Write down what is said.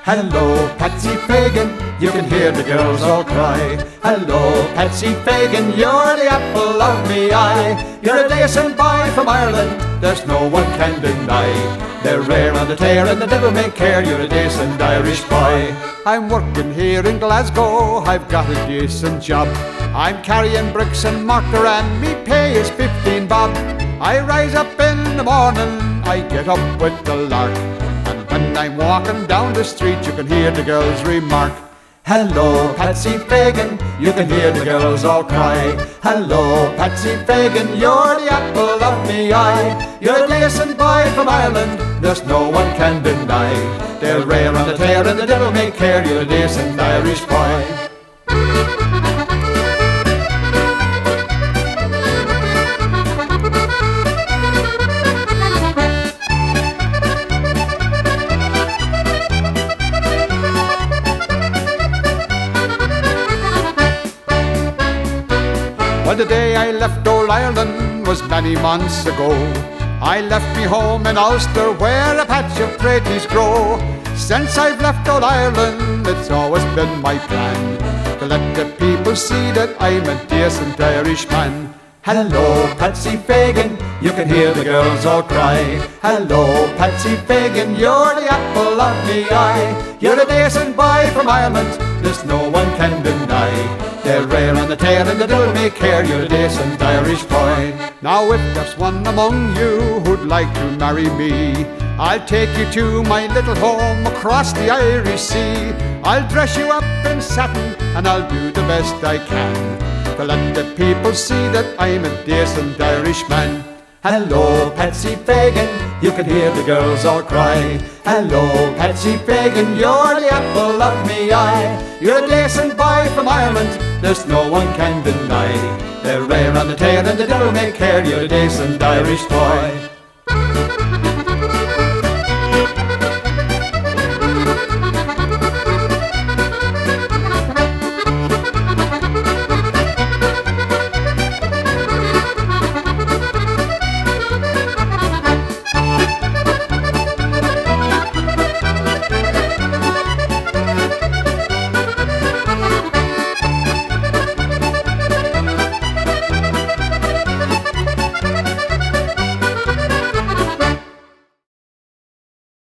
Hello, Patsy Fagan, you can hear the girls all cry. Hello, Patsy Fagan, you're the apple of me eye. You're a decent boy from Ireland, there's no one can deny. They're rare on the tear and the devil may care, you're a decent Irish boy. I'm working here in Glasgow, I've got a decent job. I'm carrying bricks and mortar and me pay is 15 bob. I rise up in the morning, I get up with the lark. And when I'm walking down the street, you can hear the girls remark. Hello, Patsy Fagan, you can hear the girls all cry. Hello, Patsy Fagan, you're the apple of me eye. You're a decent boy from Ireland, there's no one can deny. They're rare on the tear and the devil may care, you're a decent Irish boy. Well, the day I left old Ireland was many months ago. I left me home in Ulster where a patch of praties grow. Since I've left old Ireland, it's always been my plan to let the people see that I'm a decent Irishman. Hello, Patsy Fagan, you can hear the girls all cry. Hello, Patsy Fagan, you're the apple of me eye. You're a decent boy from Ireland, there's no one can deny. They're rare on the tear and the devil may care, you're a decent Irish boy. Now if there's one among you who'd like to marry me, I'll take you to my little home across the Irish Sea. I'll dress you up in satin and I'll do the best I can to let the people see that I'm a decent Irishman. Hello, Patsy Fagan, you can hear the girls all cry. Hello, Patsy Fagan, you're the apple of me eye. You're a decent boy from Ireland, there's no one can deny. They're rare on the tear and the devil may care, you're a decent Irish boy.